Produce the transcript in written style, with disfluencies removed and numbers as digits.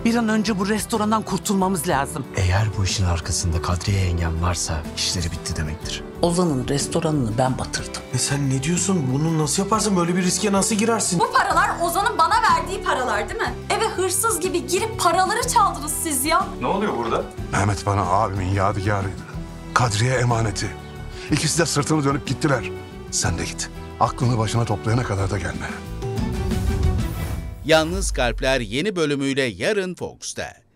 Bir an önce bu restorandan kurtulmamız lazım. Eğer bu işin arkasında Kadriye yengem varsa işleri bitti demektir. Ozan'ın restoranını ben batırdım. Sen ne diyorsun? Bunu nasıl yaparsın? Böyle bir riske nasıl girersin? Bu paralar Ozan'ın bana verdiği paralar değil mi? Eve hırsız gibi girip paraları çaldınız siz ya. Ne oluyor burada? Mehmet bana abimin yadigarıydı. Kadriye emaneti. İkisi de sırtını dönüp gittiler. Sen de git. Aklını başına toplayana kadar da gelme. Yalnız Kalpler yeni bölümüyle yarın Fox'ta.